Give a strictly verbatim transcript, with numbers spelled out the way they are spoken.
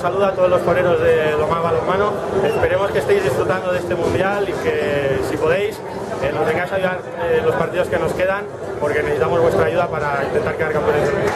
saluda a todos los toreros de Lomar Balonmano. Esperemos que estéis disfrutando de este mundial y que, si podéis, eh, nos vengáis a ayudar eh, los partidos que nos quedan, porque necesitamos vuestra ayuda para intentar quedar campeones del mundo.